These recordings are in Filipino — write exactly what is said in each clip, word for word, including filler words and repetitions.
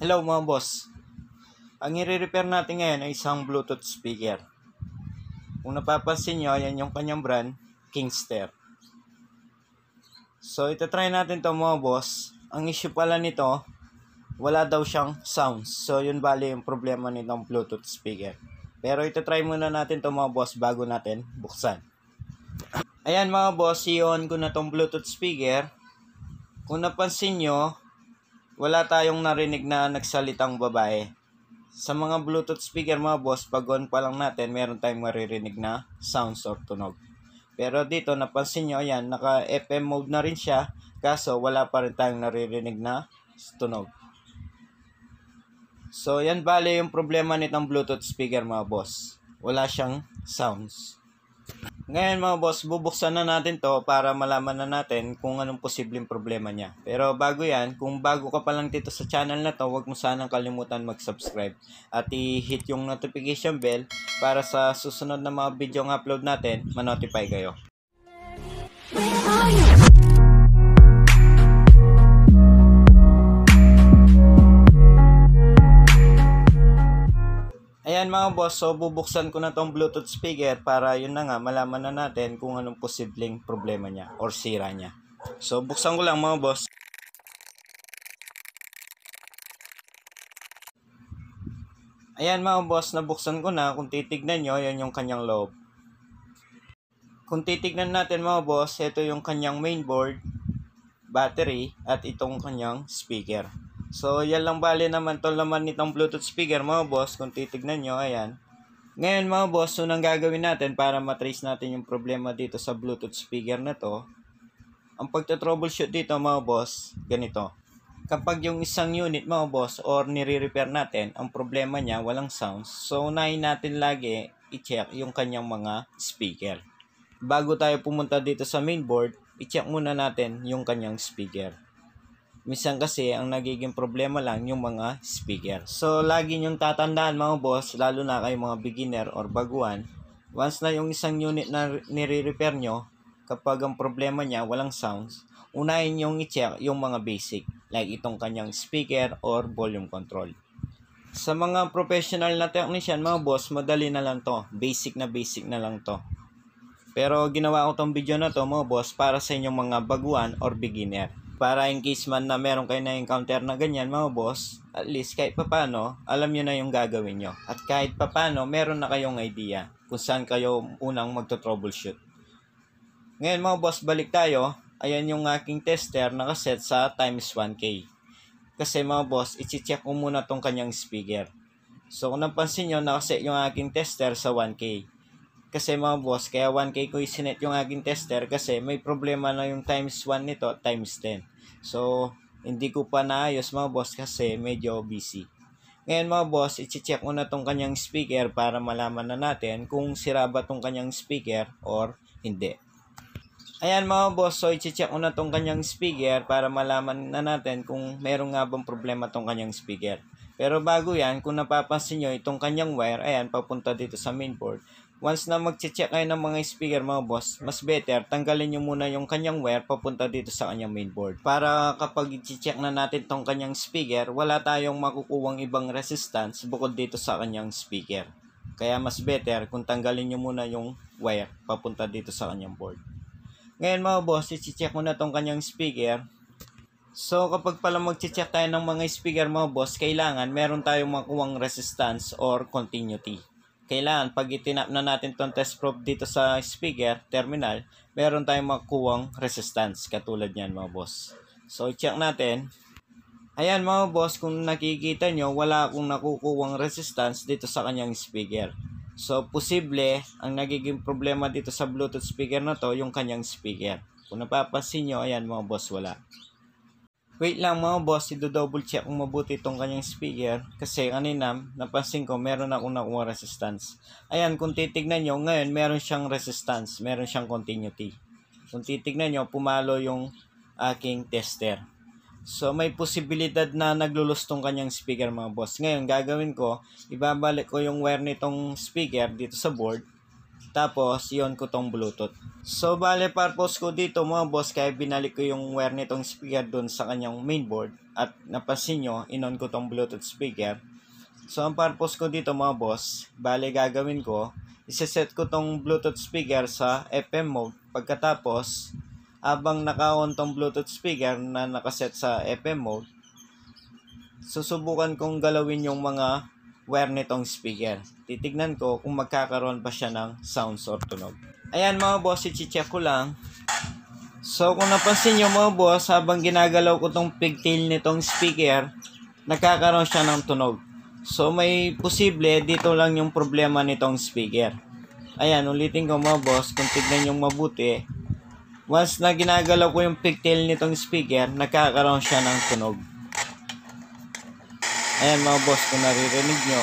Hello mga boss. Ang i-repair natin ngayon ay isang Bluetooth speaker. Kung napapansin nyo, yan yung kanyang brand, Kingster. So itatry natin to mga boss. Ang issue pala nito, wala daw siyang sounds. So yun bali yung problema nitong Bluetooth speaker. Pero itatry muna natin to mga boss bago natin buksan. Ayan mga boss, i-on ko na tong Bluetooth speaker. Kung napansin nyo, wala tayong narinig na nagsalitang babae. Sa mga Bluetooth speaker mga boss, pag on pa lang natin, meron tayong maririnig na sounds or tunog. Pero dito, napansin nyo, ayan, naka-F M mode na rin siya, kaso wala pa rin tayong naririnig na tunog. So, yan bali yung problema nitong Bluetooth speaker mga boss. Wala siyang sounds. Ngayon mga boss, bubuksan na natin to para malaman na natin kung anong posibleng problema niya. Pero bago yan, kung bago ka pa lang dito sa channel na to, huwag mo sanang kalimutan mag-subscribe at i-hit yung notification bell para sa susunod na mga video ng upload natin, ma-notify kayo. Ayan mga boss, so bubuksan ko na tong Bluetooth speaker para yun na nga malaman na natin kung anong posibleng problema niya or sira niya. So buksan ko lang mga boss. Ayan mga boss, nabuksan ko na. Kung titignan nyo, yan yung kanyang loob. Kung titignan natin mga boss, ito yung kanyang mainboard, battery, at itong kanyang speaker. So, yan lang bali naman tong laman nitong Bluetooth speaker mga boss. Kung titignan nyo, ayan. Ngayon mga boss, so nang gagawin natin para matrace natin yung problema dito sa Bluetooth speaker na to. Ang pagta-troubleshoot dito mga boss, ganito. Kapag yung isang unit mga boss or nire-repair natin, ang problema niya walang sounds. So, unahin natin lagi i-check yung kanyang mga speaker. Bago tayo pumunta dito sa mainboard, i-check muna natin yung kanyang speaker. Minsan kasi, ang nagiging problema lang yung mga speaker. So, lagi nyong tatandaan mga boss, lalo na kayo mga beginner or baguhan, once na yung isang unit na nire-repair nyo, kapag ang problema niya walang sounds, unahin nyong i-check yung mga basic, like itong kanyang speaker or volume control. Sa mga professional na technician mga boss, madali na lang to. Basic na basic na lang to. Pero ginawa ko tong video na to mga boss para sa inyong mga baguhan or beginner. Para in case man na meron kayo na encounter na ganyan mga boss, at least kahit papano, alam nyo na yung gagawin nyo. At kahit papano, meron na kayong idea kung saan kayo unang magto-troubleshoot. Ngayon mga boss, balik tayo. Ayan yung aking tester nakaset sa times one K. Kasi mga boss, i-check ko muna tong kanyang speaker. So kung napansin nyo, nakaset yung aking tester sa one K. Kasi mga boss, kaya one K ko isinet yung aking tester kasi may problema na yung times one nito, times ten. So, hindi ko pa naayos mga boss kasi medyo busy. Ngayon mga boss, i-check mo na tong kanyang speaker para malaman na natin kung sira ba tong kanyang speaker or hindi. Ayan mga boss, so i-check mo na tong kanyang speaker para malaman na natin kung meron nga bang problema tong kanyang speaker. Pero bago yan, kung napapansin nyo, itong kanyang wire, ayan, papunta dito sa mainboard. Once na mag-check kayo ng mga speaker mga boss, mas better, tanggalin nyo muna yung kanyang wire papunta dito sa kanyang mainboard. Para kapag i-check na natin tong kanyang speaker, wala tayong makukuwang ibang resistance bukod dito sa kanyang speaker. Kaya mas better kung tanggalin nyo muna yung wire papunta dito sa kanyang board. Ngayon mga boss, i-check mo na tong kanyang speaker. So kapag pala mag-check tayo ng mga speaker mga boss, kailangan meron tayong makuwang resistance or continuity. Kailangan pag itinap na natin tong test probe dito sa speaker terminal, meron tayong makuwang resistance katulad niyan mga boss. So i-check natin. Ayan mga boss, kung nakikita nyo, wala akong nakukuwang resistance dito sa kanyang speaker. So posible ang nagiging problema dito sa Bluetooth speaker na to yung kanyang speaker. Kung napapansin nyo, ayan mga boss, wala. Wait lang mga boss, i-double check kung mabuti itong kanyang speaker kasi kanina napansin ko meron akong nakuha resistance. Ayan, kung titignan nyo, ngayon meron siyang resistance, meron siyang continuity. Kung titignan nyo, pumalo yung aking tester. So may posibilidad na naglulus tong kanyang speaker mga boss. Ngayon gagawin ko, ibabalik ko yung wire nitong speaker dito sa board. Tapos, iyon ko tong Bluetooth. So, bale purpose ko dito mga boss, kaya binalik ko yung wire nitong speaker dun sa kanyang mainboard. at napansin nyo, inon ko tong Bluetooth speaker. So, ang purpose ko dito mga boss, bale gagawin ko, iseset ko tong Bluetooth speaker sa F M mode. Pagkatapos, abang naka-on tong Bluetooth speaker na nakaset sa F M mode, susubukan kong galawin yung mga wire nitong speaker. Titignan ko kung magkakaroon pa siya ng sounds or tunog. Ayan mga boss, i-check ko lang. So kung napansin nyo mga boss, habang ginagalaw ko tong pigtail nitong speaker, nagkakaroon siya ng tunog. So may posible dito lang yung problema nitong speaker. Ayan, ulitin ko mga boss, kung tignan nyo mabuti, once na ginagalaw ko yung pigtail nitong speaker, nagkakaroon siya ng tunog. Ayan mga boss, kung naririnig nyo.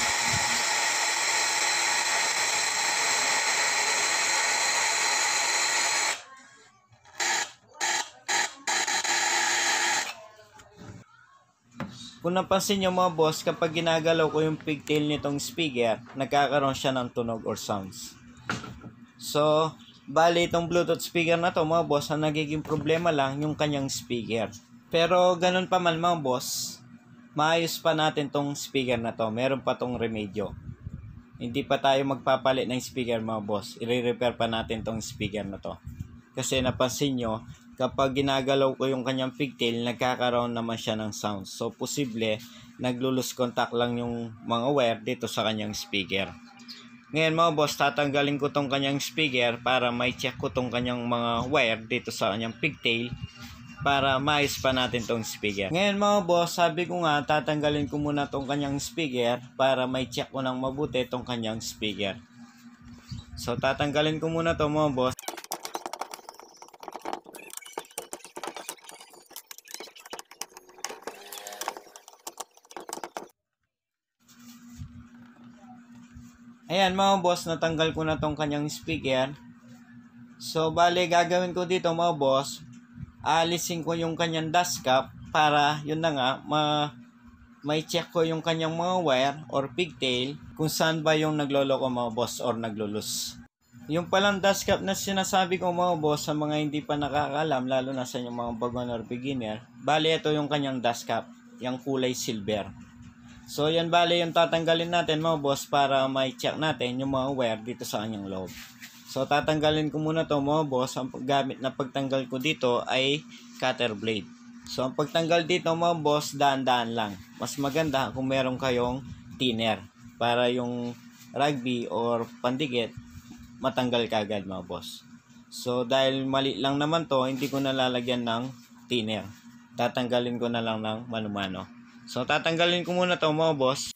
Kung napansin nyo mga boss, kapag ginagalaw ko yung pigtail nitong speaker, nagkakaroon siya ng tunog or sounds. So, bali itong Bluetooth speaker na to mga boss, ang nagiging problema lang yung kanyang speaker. Pero ganun pa man mga boss, maayos pa natin tong speaker na to. Meron pa tong remedyo. Hindi pa tayo magpapalit ng speaker mga boss. I-repair pa natin tong speaker na to. Kasi napansin nyo, kapag ginagalaw ko yung kanyang pigtail, nagkakaroon naman siya ng sound. So, posible, naglo-lose contact lang yung mga wire dito sa kanyang speaker. Ngayon mga boss, tatanggalin ko tong kanyang speaker para may check ko tong kanyang mga wire dito sa kanyang pigtail para maayos pa natin tong speaker. Ngayon mga boss, sabi ko nga, tatanggalin ko muna tong kanyang speaker para may check ko ng mabuti tong kanyang speaker. So, tatanggalin ko muna to mga boss. Ayan mga boss, natanggal ko na tong kanyang speaker. So, bale, gagawin ko dito mga boss, aalisin ko yung kanyang dust cap para, yun na nga, ma may check ko yung kanyang mga wire or pigtail kung saan ba yung nagloloko mga boss or naglulus. Yung palang dust cap na sinasabi ko mga boss, sa mga hindi pa nakakaalam, lalo na sa inyong mga baguhan or beginner, bale, ito yung kanyang dust cap, yung kulay silver. So, yan bale yung tatanggalin natin mga boss para may check natin yung mga wire dito sa kanyang loob. So, tatanggalin ko muna to mga boss. Ang gamit na pagtanggal ko dito ay cutter blade. So, ang pagtanggal dito mga boss, daan-daan lang. Mas maganda kung meron kayong thinner para yung rugby or pandikit matanggal kagad mga boss. So, dahil mali lang naman to, hindi ko nalalagyan ng thinner. Tatanggalin ko na lang ng mano-mano. So, tatanggalin ko muna to mga boss.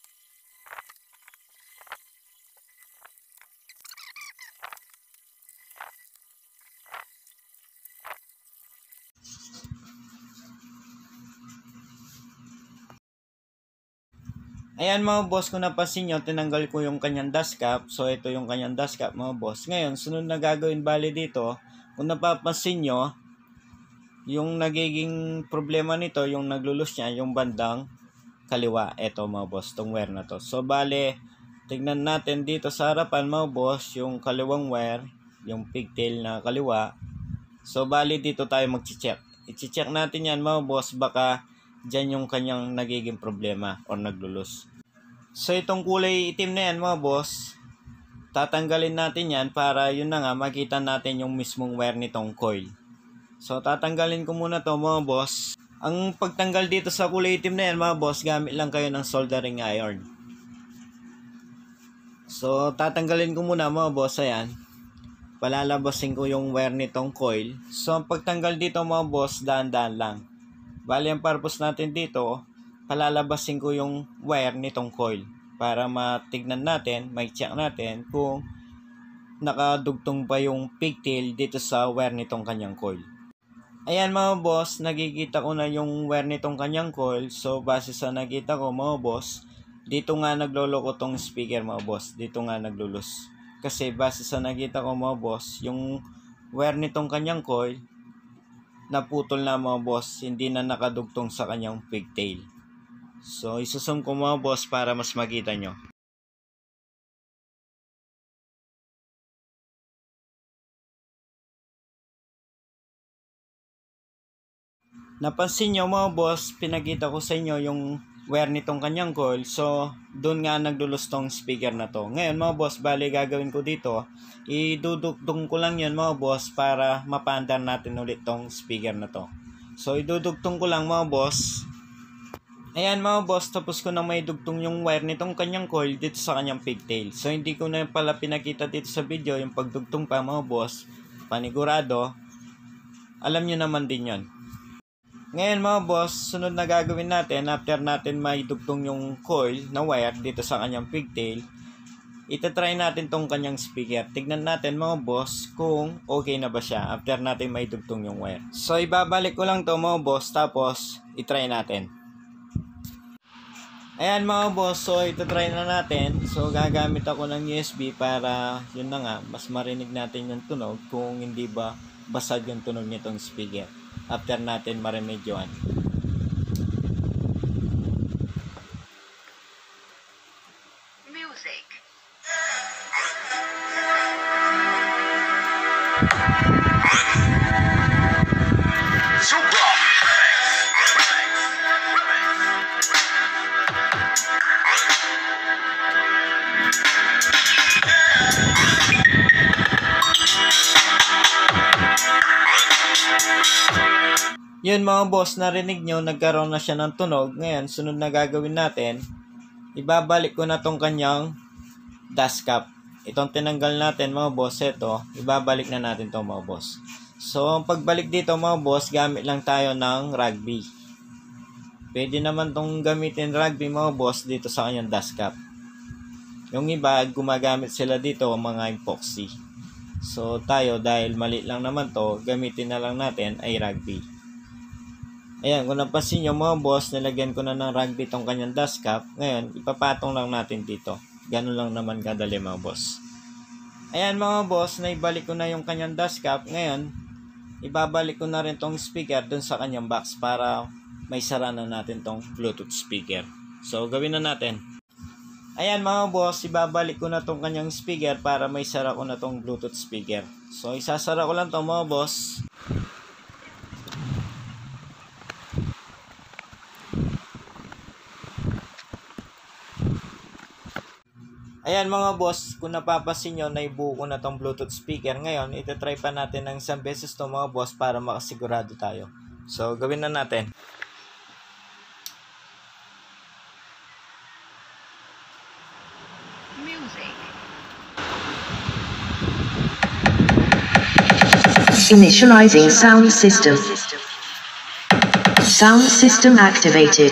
Ayan mga boss, kung napansin nyo, tinanggal ko yung kanyang dust cap. So, ito yung kanyang dust cap mga boss. Ngayon, sunod na gagawin bali dito, kung napapansin nyo, yung nagiging problema nito, yung naglulus niya, yung bandang kaliwa. Ito mga boss, tong wire na to. So, bali, tignan natin dito sa harapan mga boss, yung kaliwang wire, yung pigtail na kaliwa. So, bali dito tayo mag-check. I-check natin yan mga boss, baka dyan yung kanyang nagiging problema or naglulus. So, itong kulay itim na yan mga boss, tatanggalin natin yan para yun na nga, makita natin yung mismong wire nitong coil. So, tatanggalin ko muna to mga boss. Ang pagtanggal dito sa kulay itim na yan mga boss, gamit lang kayo ng soldering iron. So, tatanggalin ko muna mga boss, ayan. Palalabasin ko yung wire nitong coil. So, ang pagtanggal dito mga boss, daan-daan lang. Bali, ang purpose natin dito, palalabasin ko yung wire nitong coil para matignan natin, may check natin kung nakadugtong pa yung pigtail dito sa wire nitong kanyang coil. Ayan mga boss, nagkikita ko na yung wire nitong kanyang coil. So, base sa nakita ko mga boss, dito nga nagloloko tong speaker mga boss. Dito nga naglulus. Kasi base sa nakita ko mga boss, yung wire nitong kanyang coil, naputol na mga boss, hindi na nakadugtong sa kanyang pigtail. So, isusum ko mga boss para mas makita nyo. Napansin nyo mga boss, pinakita ko sa inyo yung wire nitong kanyang coil. So, doon nga nagdulos tong speaker na to. Ngayon mga boss, bali gagawin ko dito, idudugtong ko lang yan mga boss para mapaandar natin ulit tong speaker na to. So, idudugtong ko lang mga boss. Ayan mga boss, tapos ko na may dugtong yung wire nitong kanyang coil dito sa kanyang pigtail. So, hindi ko na pala pinakita dito sa video yung pagdugtong pa mga boss. Panigurado, alam nyo naman din yon. Ngayon mga boss, sunod na gagawin natin after natin maidugtong yung coil na wire dito sa kanyang pigtail, itatry natin tong kanyang speaker. Tignan natin mga boss kung okay na ba siya after natin maidugtong yung wire. So ibabalik ko lang to mga boss, tapos itry natin. Ayan mga boss, so itatry na natin. So gagamit ako ng U S B para yun na nga, mas marinig natin yung tunog kung hindi ba basag yung tunog nitong speaker after natin maremedyoan. Music. Super. Yun mga boss, narinig nyo, nagkaroon na siya ng tunog. Ngayon, sunod na gagawin natin, ibabalik ko na tong kanyang dust cap. Itong tinanggal natin mga boss, ito, ibabalik na natin to mga boss. So, ang pagbalik dito mga boss, gamit lang tayo ng rugby. Pwede naman tong gamitin rugby mga boss dito sa kanyang dust cap. Yung iba, gumagamit sila dito mga epoxy. So, tayo, dahil maliit lang naman to, gamitin na lang natin ay rugby. Ayan, kung napansin nyo mga boss, nilagyan ko na ng rugby tong kanyang dust cap. Ngayon, ipapatong lang natin dito. Ganun lang naman kadali mga boss. Ayan mga boss, naibalik ko na yung kanyang dust cap. Ngayon, ibabalik ko na rin tong speaker dun sa kanyang box para may sara na natin tong Bluetooth speaker. So, gawin na natin. Ayan mga boss, ibabalik ko na tong kanyang speaker para may sara ko na tong Bluetooth speaker. So, isasara ko lang to mga boss. Ayan mga boss, kung napapansin nyo, naibuo ko na tong Bluetooth speaker. Ngayon, itatry pa natin ng isang beses to mga boss para makasigurado tayo. So, gawin na natin. Music. Initializing sound system. Sound system activated.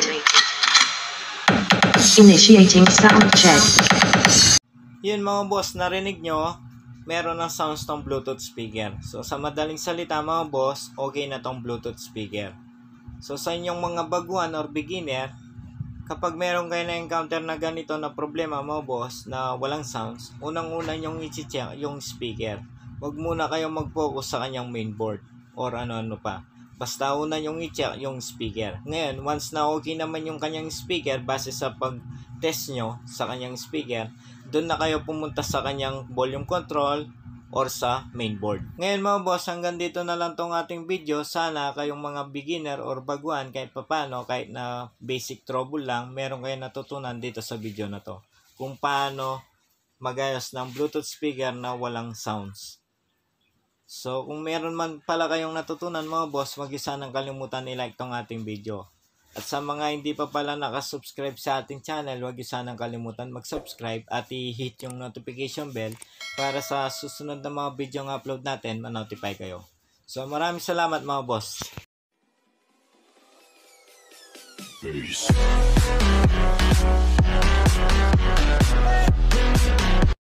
Initiating sound check. Yun mga boss, narinig nyo, meron ng sounds tong Bluetooth speaker. So sa madaling salita mga boss, okay na tong Bluetooth speaker. So sa inyong mga baguhan or beginner, kapag meron kayo na-encounter na ganito na problema mga boss na walang sounds, unang-una nyong i-check yung speaker. Huwag muna kayong mag-focus sa kanyang mainboard or ano-ano pa. Basta una nyong i-check yung speaker. Ngayon, once na okay naman yung kanyang speaker, base sa pag-test nyo sa kanyang speaker, doon na kayo pumunta sa kanyang volume control or sa mainboard. Ngayon mga boss, hanggang dito na lang tong ating video. Sana kayong mga beginner or baguhan, kahit papano, kahit na basic trouble lang, meron kayong natutunan dito sa video na to. Kung paano magayos ng Bluetooth speaker na walang sounds. So, kung meron man pala kayong natutunan mga boss, wag niyo sanang kalimutan i-like tong ating video. At sa mga hindi pa pala nakasubscribe sa ating channel, wag niyo sanang kalimutan mag-subscribe at i-hit yung notification bell para sa susunod na mga video ng upload natin, ma-notify kayo. So, maraming salamat mga boss. Peace.